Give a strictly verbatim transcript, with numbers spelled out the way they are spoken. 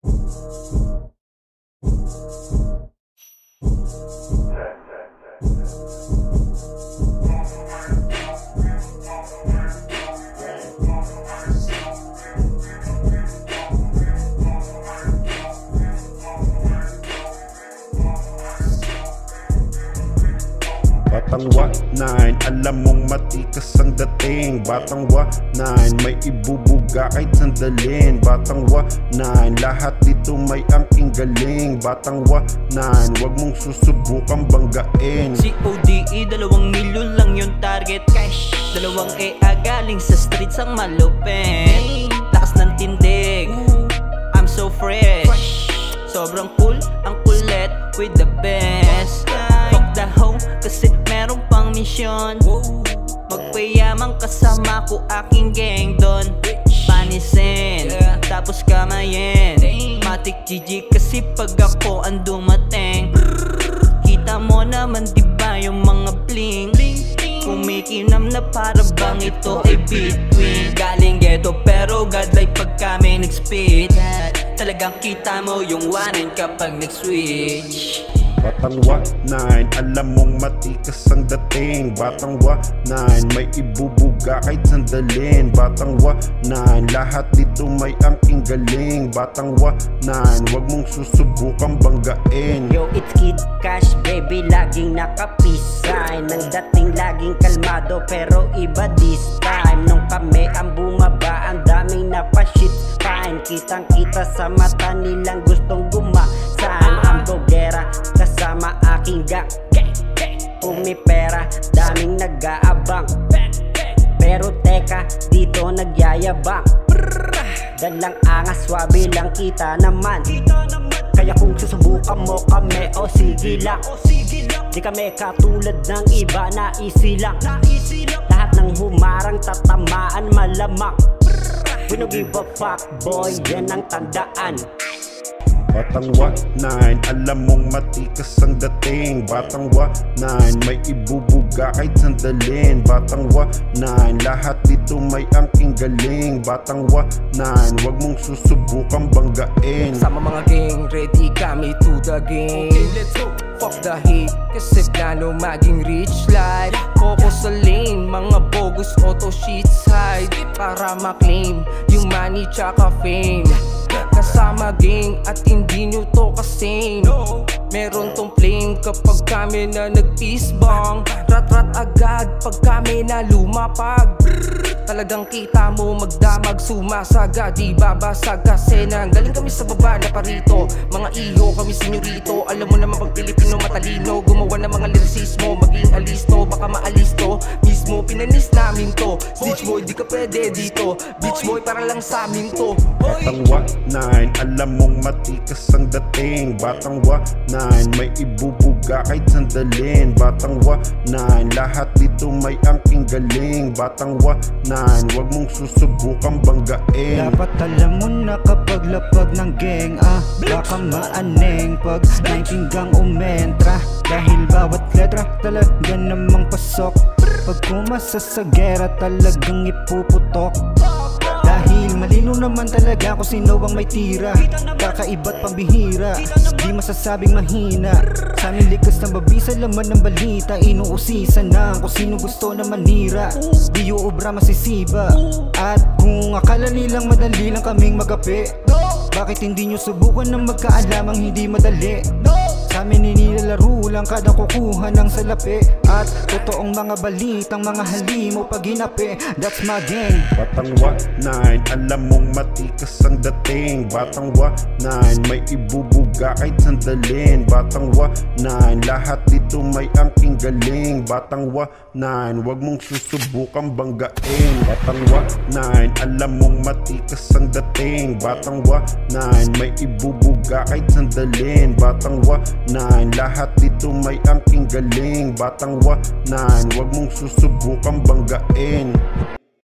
Batang wa nine, alam mong matikas ang dating. Batang wa nine, may ibubuga kahit sandalin. Batang wa nine, lahat dito may angking galing. Batang wa nine, wag mong susubukang banggain. C O D E, dalawang milyon lang yung target cash. Dalawang E A galing sa streets ang malupit. Takas ng tindig, I'm so fresh. Sobrang cool, ang kulit with the best. Fuck the hoe, kasi meron pang misyon. Magpayamang kasama ko aking gang doon. Panisin, tapos kamayin. Matik G G kasi pag ako ang dumating. Kita mo naman diba yung mga bling. Kumikinam na para bang ito ay between. Galing ghetto pero godlike pag kami nag-spit. Talagang kita mo yung wanin kapag nag-switch. Batang wa nine, alam mong matikas ang dating. Batang wa nine, may ibubuga kahit sandalin. Batang wa nine, lahat dito may angking galing. Batang wa nine, wag mong susubukang banggain. Yo, it's Kid Cash, baby, laging nakapisay. Nang dating laging kalmado pero iba this time. Nung kami ang bumaba, ang daming napashit fine. Kitang kita sa mata nilang gustong gumasan. Ang bogera kasama aking gang. Pumipera, daming nag-aabang. Pero teka, dito nagyayabang. Dalang angas, swabe lang kita naman. Kaya kung susubukan mo kami, o sige lang. Di kami katulad ng iba na easy lang. Lahat ng humarang tatamaan malamang. We don't give a fuck boy, yan ang tandaan. Batang wa nine, alam mong matikas ang dating. Batang wa nine, may ibubuga kahit sandalin. Batang wa nine, lahat dito may angking galing. Batang wa nine, wag mong susubukang banggain. Sama mga gang, ready kami to the game. Okay, let's go. Fuck the hate, kasi plano maging rich life. Focus sa lane, mga bogus auto sheets hide. Para maklaim yung money tsaka fame. Kasama gang at hindi nyo to kasing. Meron tong flame kapag kami na nag-peace bang. Rat-rat agad pag kami na lumapag. Talagang kita mo magdamag, sumasaga, di babasag. Kasi nanggaling kami sa baba na parito. Mga iho kami senyorito. Alam mo naman pag Pilipino matalino. Gumawa ng mga lirisismo, maging alisto. Baka maalisto, mismo pinanis namin to. Snitch boy, di ka pwede dito. Bitch boy, para lang sa amin to. Batang wa nine, alam mong matikas ang dating. Batang wa nine, may ibubuga kahit sandalin. Batang wa nine, lahat dito may angking galing. Batang wa nine, wag mong susubukang banggain. Dapat alam mo na kapag lapag ng gang, ah, baka maaneng pag nineteen gang umentra. Dahil bawat letra talaga namang pasok. Pag kumasa sa gera talagang ipuputok. Dahil malino naman talaga kung sino ang may tira. Kakaiba't pambihira, di masasabing mahina. Sa aming likas na mabisa, laman ng balita. Inuusisan na kung sino gusto na manira. Di uubra masisiba. At kung akala nilang madali lang kaming magapi, bakit hindi nyo subukan na magkaalamang hindi madali? Sa amin inilalaro lang kada kukuha ng salapi. At totoong mga balitang mga halimo pag hinapi. That's my gang. Batang wa nine, alam mong matikas ang dating. Batang wa nine, may ibubuga kahit sandalin. Batang wa nine, lahat dito may angking galing. Batang wa nine, wag mong susubukang banggain. Batang wa nine, alam mong matikas ang dating. Batang wa nine, may ibubuga kahit sandalin. Batang wa nine, lahat dito may angking galing. Batang wa nine, wag mong susubukang banggain.